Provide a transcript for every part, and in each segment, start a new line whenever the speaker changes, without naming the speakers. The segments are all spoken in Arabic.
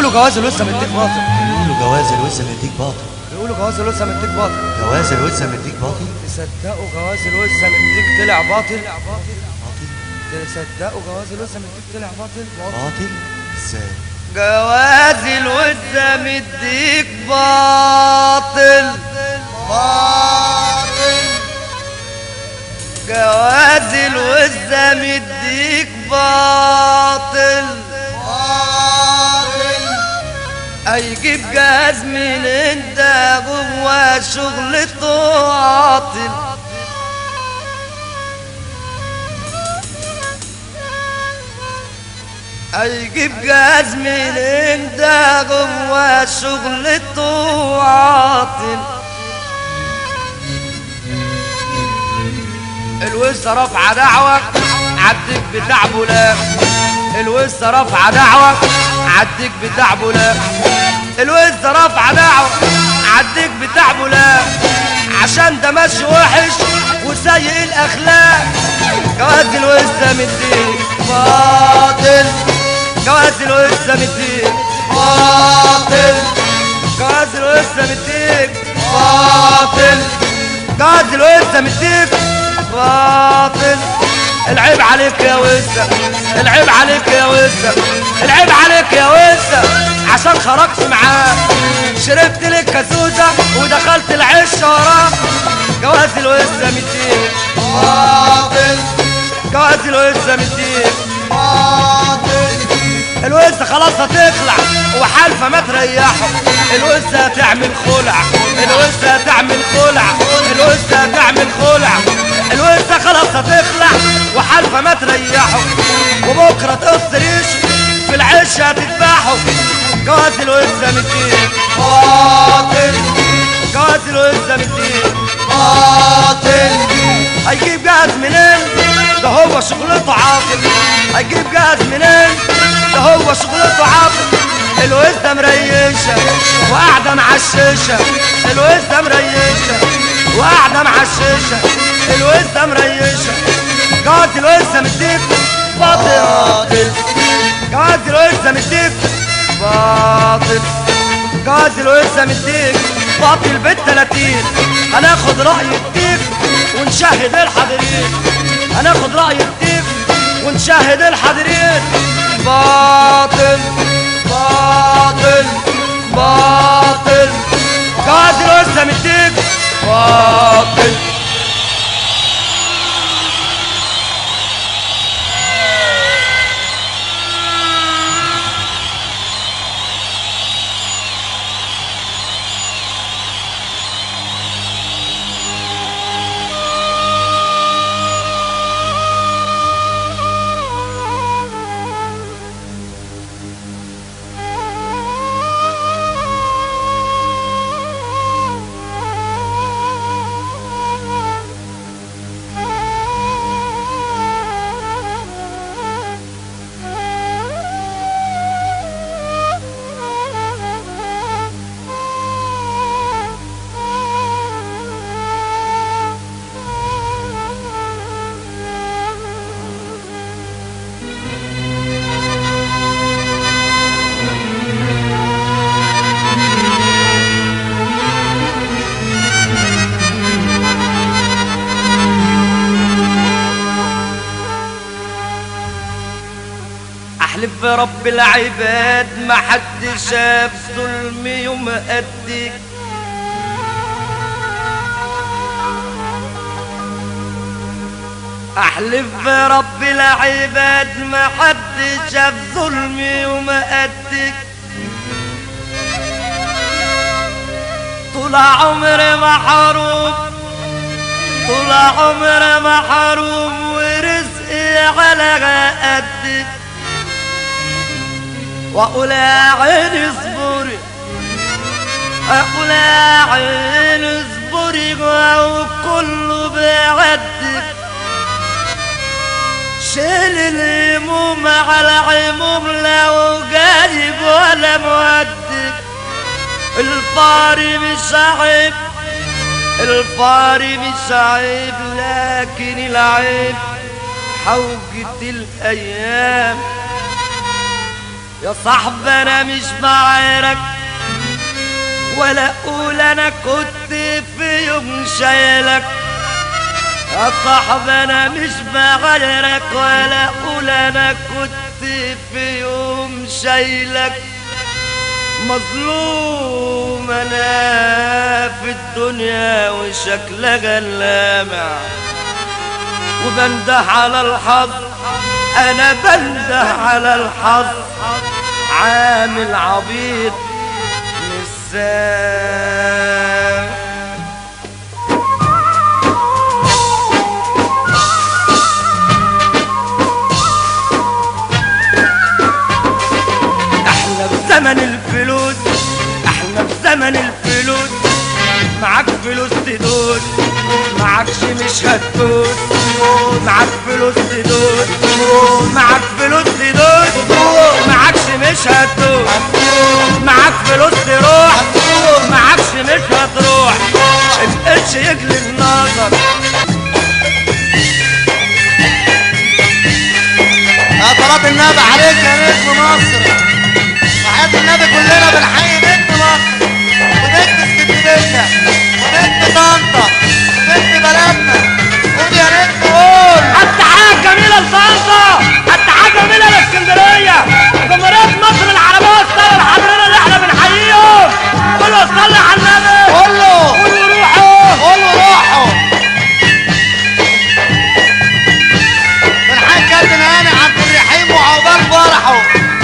بيقولوا جواز الوسه مديك باطل.
بيقولوا جواز الوسه مديك باطل.
بيقولوا جواز الوسه مديك باطل.
جواز الوسه مديك باطل.
تصدقوا جواز الوسه مديك طلع باطل. تصدقوا جواز الوسه مديك طلع باطل.
باطل ازاي؟
جواز الوسه مديك باطل. جواز الوسه مديك باطل. هيجيب جاز من انت جوا شغلته عاطل. هيجيب جاز من انت جوا شغلته عاطل. الوسه رافعه دعوه عدك بتاع بولاق. الوسه رافعه دعوه عدك بتاع بولاق. الوسه رافعه دعوه عدك بتاع بولاق عشان ده ماشي وحش وسيء الاخلاق. جواز الوسه مديك باطل. جواز الوسه مديك باطل. جواز الوسه مديك باطل. جواز الوسه مديك باطل. العيب عليك يا وسه. العيب عليك يا وسه. العيب عليك يا وسه عشان خرجت معاه شربت لك كازوزه ودخلت العش وراه. جواز الوسه مديك باطل. جواز الوسه مديك باطل. الوسه خلاص هتخلع وحالفه ما تريحه. الوسه هتعمل خلع. الوسه هتعمل خلع. الوسه هتعمل خلع. الوسه خلاص هتخلع وحالفه ما تريحه وبكره تقص ريشه في العش هتذبحه. جواز الوسه مديك باطل. جواز الوسه مديك باطل. هيجيب جاز منين؟ ده هو شغلته عاطل. هيجيب جاز منين؟ ده هو شغلته عاطل. الوسه مريشه وقاعده معششه. الوسه مريشه وقاعده معششه. الوسه مريشه. جواز الوسه مديك باطل. جواز الوسه مديك باطل. جواز الوسه مديك باطل بالتلاتين. هناخد رأي الديك ونشاهد الحاضرين. هناخد رأي الديك ونشاهد الحاضرين. باطل باطل باطل. جواز الوسه مديك باطل. احلف برب العباد ما حد شاف ظلم يوم قدك. احلف برب العباد ما حد شاف ظلم يوم قدك. طول عمري محروم. طول عمري محروم ورزقي على قدك. واقول يا عيني اصبري. اقول يا عيني اصبري وكله بعدك. شيل الهموم على عموم لو جايب ولا مودك. الفار مش عيب. الفار مش عيب لكن العيب حوجة الايام. يا صاحبي انا مش بعايرك ولا اقول انا كنت في يوم شايلك. يا صاحبي انا مش بعايرك ولا اقول انا كنت في يوم شايلك. مظلوم انا في الدنيا وشكلها اللامع، وبنده على الحظ، انا بنده على الحظ، عامل عبيط نسام. احنا في زمن الفلوس، احنا في زمن الفلوس، معاك فلوس تدوس، معاكش مش هتدوس، معاك فلوس تدوس، معاك فلوس تدوس، معاكش مش هتدوس، معاك فلوس تروح، معاكش مش هتروح، القرش يجلي النظر.
يا صلاة النبي عليك يا نجم مصر، وحياة النبي كلنا بنحيي نجم مصر ونجم اسكندرية ونجم طنطا ونجم بلدنا. قول يا نجم قول.
التحية الجميلة لطنطا، التحية الجميلة لاسكندرية، جمهورية مصر العربية السنة الحاضرين اللي احنا بنحييهم. كله صلي على النبي.
كله
قول وروحوا.
قول وروحوا. بنحيي كابتن هاني عبد الرحيم وعقبال فرحه.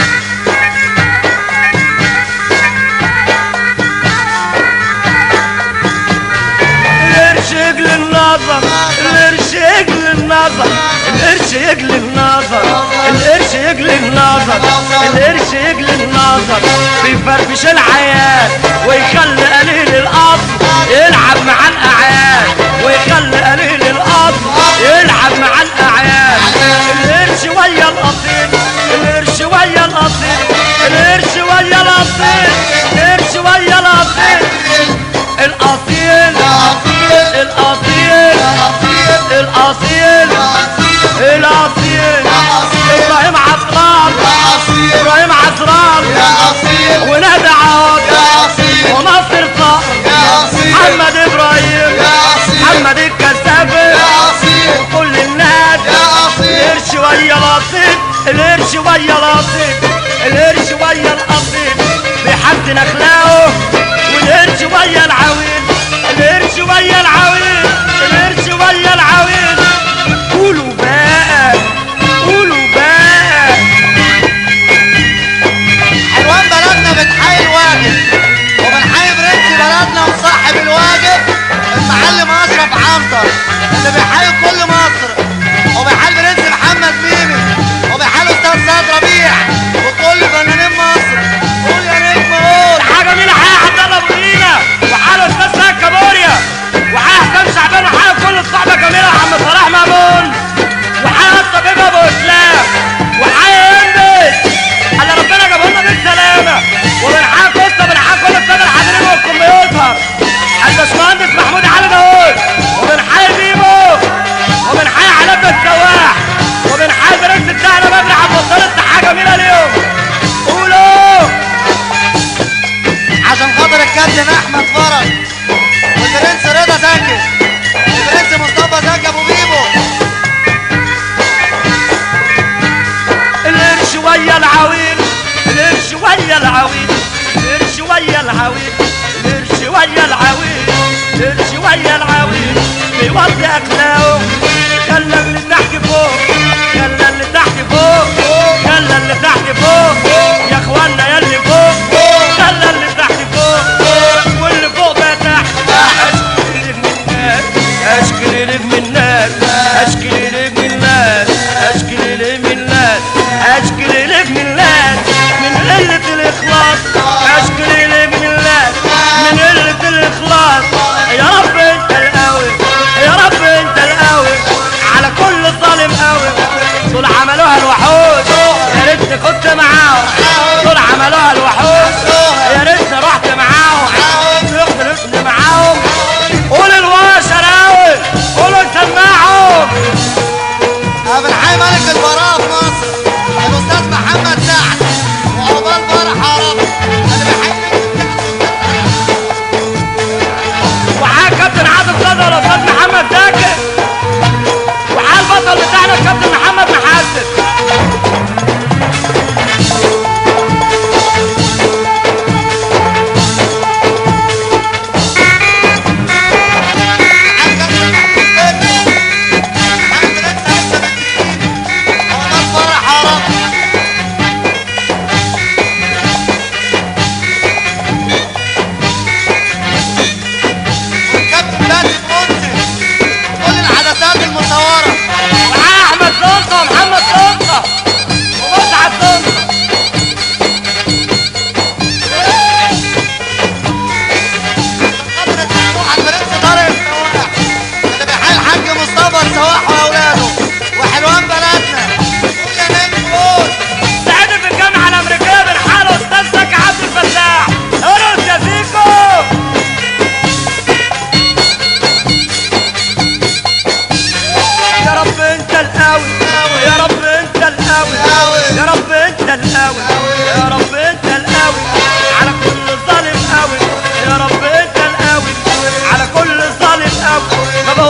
القرش يجلي النظر، القرش يجلي النظر، القرش يجلي النظر، القرش يجلي النظر، القرش يجلي النظر، بيفرفش العيال ويخلي قليل القصر يلعب مع الاعياد، ويخلي قليل القصر يلعب مع الاعياد. القرش ويا الاصيل، القرش ويا الاصيل، القرش ويا الاصيل، القرش ويا الاصيل، الاصيل الاصيل الاصيل الاصيل ابراهيم عطران، ابراهيم عطران ونادى عوض وناصر صقر، محمد ابراهيم، محمد الكسافي وكل الناس. القرش ويا الاصيل، القرش ويا الاصيل، القرش ويا الاصيل بيحسن اخلاقه، والقرش ويا العويل، القرش ويا العويل، القرش ويا العويل. قولوا بقى، قولوا بقى.
حلوان بلدنا بتحيي الواجب، وبنحيي برنس بلدنا وصاحب الواجب المعلم اشرف عنتر اللي بيحيي كل مصر، وبيحيي برنس محمد ميمي، وبيحيي الاستاذ سيد ربيع وكل فنانين مصر. قول يا نجم قول.
حاجه جميله، حياه عبد الله ابو دينا، وحياه الاستاذ سيد كابوريا، وحياه حسام شعبان، وحياه كل الصحبه الجميله، عم صلاح مامون، وحياه الطبيب ابو اسلام، وحياه هندس اللي ربنا جابه لنا بالسلامه، وبنحيي قصه، بنحيي كل الساده الحاضرين والكمبيوتر، الباشمهندس محمود علي داوود، وبنحيي بيبو، وبنحيي علاء السواح، وبنحيي برنس بتاعنا بدري عبد الوصال. التحيه جميله اليوم. قولوا
عشان خاطر الكابتن احمد فرج والبرنس رضا زكي والبرنس مصطفى زكي ابو بيبو.
القرش ويا العويل، القرش ويا العويل، القرش ويا العويل، القرش ويا العويل، القرش ويا العويل بيوطي اخلاقه، خلى اللي تحت فوق، خلى اللي تحت فوق، خلى اللي تحت فوق يا اخوانا يا اللي فوق، خلى اللي تحت فوق واللي فوق بقى تحت. اشكي نجم الناس، اشكي نجم الناس، اشكي نجم الناس، اشكي نجم الناس من قلة الاخلاص، اشكي نجم الناس من قلة الاخلاص. يا رب انت القوي، يا رب انت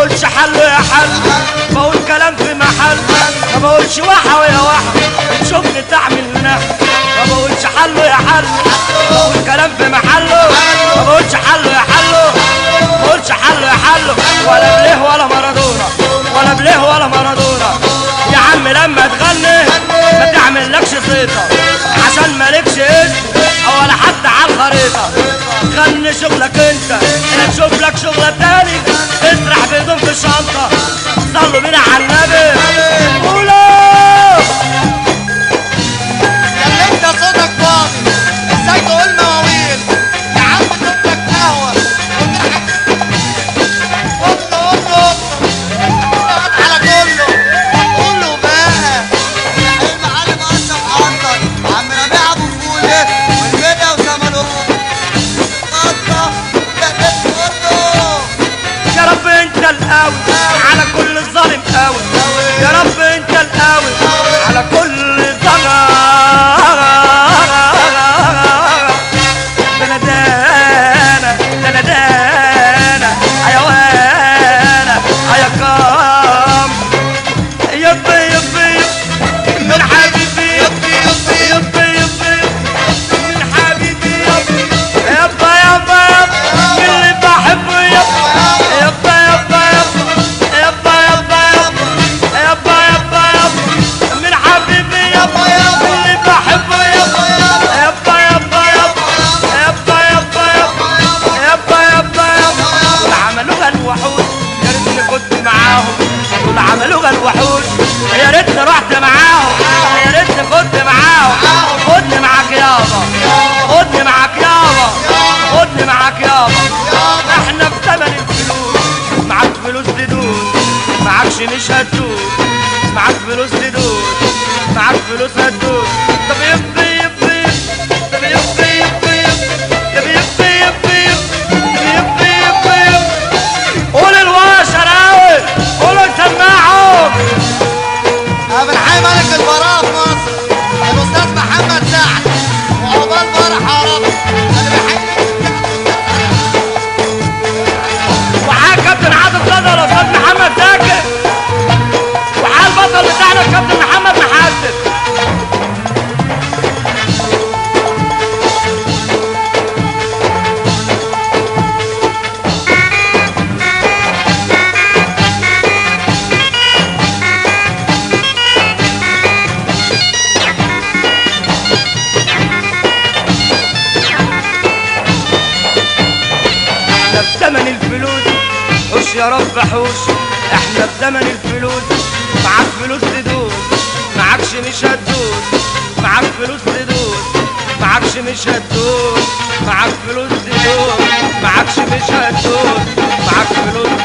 بقولش حل يا حل، بقول كلام في محل، ما بقولش واحة ويا واحة شوفني تعمل نحل. ما بقولش حل يا حل، بقول كلام في محله، ما بقولش حل يا حل، ما بقولش حل يا حل، ولا بليه ولا مارادونا، ولا بليه ولا مارادونا. يا عم لما تغني ما تعملكش صيطة عشان مالكش اسم ولا حتى على الخريطة. غني شغلك انت، انا اشوف لك شغلة تاني تسرح بيضم في الشنطة. صلوا بينا على النبي قولوا.
يا انت صوتك فاضي ازاي تقول مواويل؟ يا عم صوتك قهوة قول على كله قوله بقى. المعلم اشرف عنتر عم ربيع ابو فوله والبدع وسمنوه غطى
يا رب انت القوي على كل الظالم قوي، يا رب انت القوي على كل ظالم. دندانة دندانة حيوانة حيقام يبي يبي من حبيبي يبي يبي يبي يبي من حبيبي يبي يبا يبا يبا من اللي بحبه يبا يبا يبا يبا يبا يبا يبا يبا يبا من حبيبي يبا من اللي بحبه يبا يبا يبا يبا يبا يبا يبا يبا. دول عملوها الوحوش يا ريتني كنت معاهم، دول عملوها الوحوش يا ريتني رحت معاهم، يا ريتني كنت معاهم. خدني معاك يابا، خدني معاك يابا، خدني معاك يابا. احنا في ثمن الفلوس، معاك فلوس تدوس معاكش مش هتدوس، معاك فلوس تدوس معاك فلوس هتدوس. طب يبي يبي طب يبي يبي طب يبي يبي يبي يبي. قول الواشراوي قولوا سماعهم.
انا بنحيي ملك البراءة في مصر الاستاذ محمد سعد وعقبال فرح يا رب. انا بحيي
وعلى كابتن عاطف صدر الاستاذ محمد زكي، وعلى البطل بتاعنا الكابتن محمد محسن. احنا في زمن الفلوس حوش يا رب حوش، احنا في زمن الفلوس. معاك فلوس تدوس معاكش مش هتدوس، معاك فلوس تدوس معاكش مش هتدوس، معاك فلوس تدوس معاكش مش هتدوس، معاك فلوس